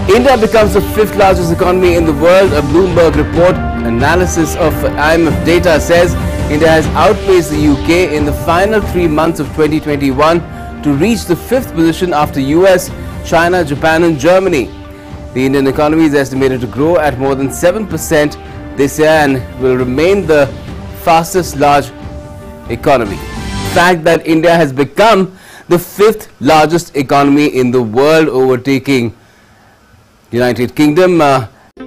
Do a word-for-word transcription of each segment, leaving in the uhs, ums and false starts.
India becomes the fifth largest economy in the world. A Bloomberg report analysis of I M F data says India has outpaced the U K in the final three months of twenty twenty-one to reach the fifth position after U S, China, Japan and Germany. The Indian economy is estimated to grow at more than seven percent this year and will remain the fastest large economy. The fact that India has become the fifth largest economy in the world, overtaking United Kingdom. Uh,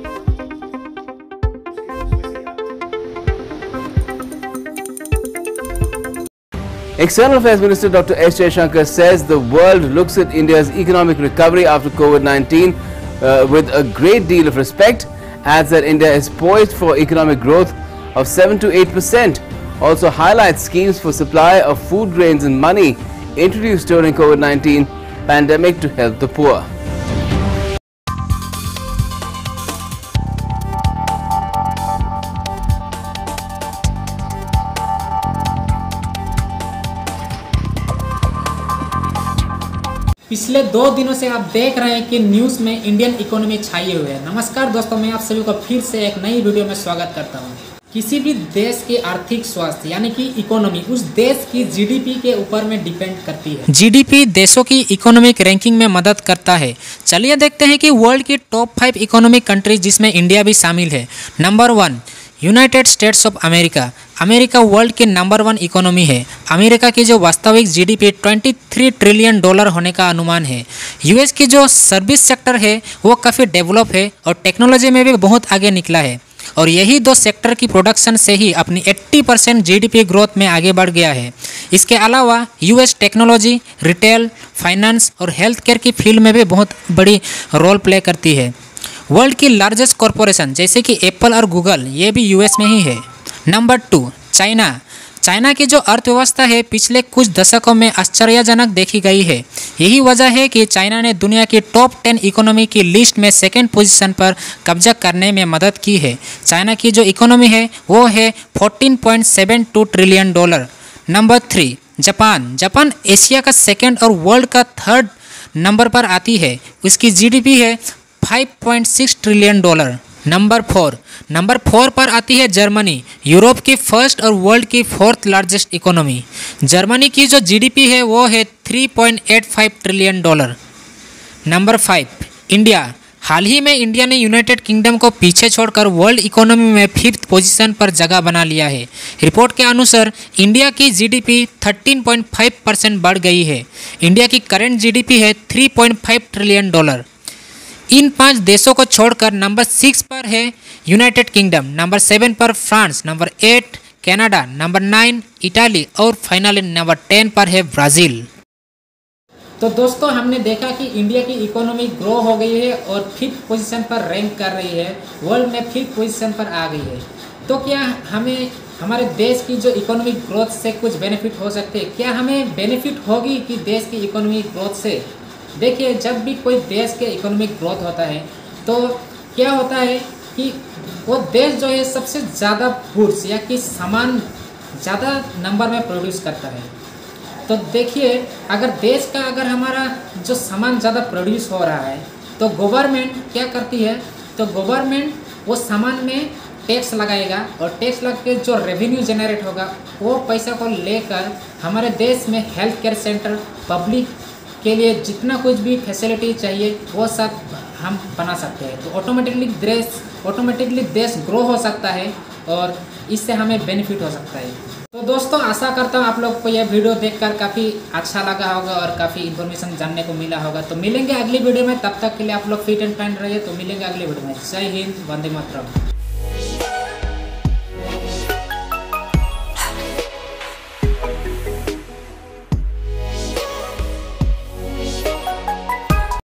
External Affairs Minister Doctor S Jaishankar says the world looks at India's economic recovery after COVID nineteen uh, with a great deal of respect. Adds that India is poised for economic growth of seven to eight percent. Also highlights schemes for supply of food grains and money introduced during COVID nineteen pandemic to help the poor. पिछले दो दिनों से आप देख रहे हैं कि news में इंडियन इकोनॉमी छाई हुई है। नमस्कार दोस्तों, मैं आप सभी को फिर से एक नई वीडियो में स्वागत करता हूं। किसी भी देश के आर्थिक स्वास्थ्य यानी कि इकोनॉमी उस देश की जीडीपी के ऊपर में डिपेंड करती है। जीडीपी देशों की इकोनॉमिक रैंकिंग में मदद करता है। चलिए देखते हैं कि वर्ल्ड की टॉप फाइव इकोनॉमिक कंट्रीज जिसमें इंडिया भी शामिल है। Number one, United States of America. America world की नंबर वन इकोनॉमी है। अमेरिका की जो वास्तविक जीडीपी तेईस ट्रिलियन डॉलर होने का अनुमान है। यूएस की जो सर्विस सेक्टर है वो काफ़ी डेवलप है और टेक्नोलॉजी में भी बहुत आगे निकला है और यही दो सेक्टर की प्रोडक्शन से ही अपनी अस्सी परसेंट जीडीपी ग्रोथ में आगे बढ़ गया है। इसके अलावा यूएस टेक्नोलॉजी, रिटेल, फाइनेंस और हेल्थ केयर की फील्ड में भी बहुत बड़ी रोल प्ले करती है। वर्ल्ड की लार्जेस्ट कॉरपोरेशन जैसे कि एप्पल और गूगल ये भी यूएस में ही है। Number two, China. चाइना की जो अर्थव्यवस्था है पिछले कुछ दशकों में आश्चर्यजनक देखी गई है। यही वजह है कि चाइना ने दुनिया की टॉप टेन इकोनॉमी की लिस्ट में सेकंड पोजीशन पर कब्जा करने में मदद की है। चाइना की जो इकोनॉमी है वो है चौदह पॉइंट सात दो trillion dollar. Number three, Japan. Japan Asia का सेकंड और वर्ल्ड का थर्ड नंबर पर आती है। उसकी जीडीपी है पाँच पॉइंट छह trillion dollar. Number four number four पर आती है जर्मनी, यूरोप की फर्स्ट और वर्ल्ड की फोर्थ लार्जेस्ट इकोनॉमी। जर्मनी की जो जीडीपी है वो है तीन पॉइंट आठ पाँच trillion dollar. Number five, India. हाल ही में इंडिया ने यूनाइटेड किंगडम को पीछे छोड़कर वर्ल्ड इकोनॉमी में फिफ्थ पोजीशन पर जगह बना लिया है। रिपोर्ट के अनुसार इंडिया की जीडीपी तेरह पॉइंट पाँच परसेंट बढ़ गई है। इंडिया की करंट जीडीपी है तीन पॉइंट पाँच ट्रिलियन डॉलर। इन पांच देशों को छोड़कर नंबर सिक्स पर है यूनाइटेड किंगडम, नंबर सेवन पर France, number eight Canada, number nine Italy और फाइनली नंबर टेन पर है ब्राज़ील। तो दोस्तों, हमने देखा कि इंडिया की इकोनॉमी ग्रो हो गई है और फिफ्थ पोजीशन पर रैंक कर रही है, वर्ल्ड में फिफ्थ पोजीशन पर आ गई है। तो क्या हमें हमारे देश की जो इकोनॉमिक ग्रोथ से कुछ बेनिफिट हो सकते हैं? क्या हमें बेनिफिट होगी कि देश की इकोनॉमिक ग्रोथ से? देखिए, जब भी कोई देश के इकोनॉमिक ग्रोथ होता है तो क्या होता है कि वो देश जो है सबसे ज़्यादा गुड्स या कि सामान ज़्यादा नंबर में प्रोड्यूस करता है। तो देखिए, अगर देश का अगर हमारा जो सामान ज़्यादा प्रोड्यूस हो रहा है तो गवर्नमेंट क्या करती है, तो गवर्नमेंट वो सामान में टैक्स लगाएगा और टैक्स लग के जो रेवेन्यू जनरेट होगा वो पैसा को लेकर हमारे देश में हेल्थ केयर सेंटर, पब्लिक के लिए जितना कुछ भी फैसिलिटी चाहिए वो सब हम बना सकते हैं। तो ऑटोमेटिकली देश ऑटोमेटिकली देश ग्रो हो सकता है और इससे हमें बेनिफिट हो सकता है। तो दोस्तों, आशा करता हूँ आप लोग को यह वीडियो देखकर काफ़ी अच्छा लगा होगा और काफ़ी इन्फॉर्मेशन जानने को मिला होगा। तो मिलेंगे अगली वीडियो में, तब तक के लिए आप लोग फिट एंड फाइन रहिए। तो मिलेंगे अगली वीडियो में। जय हिंद, वंदे मातरम।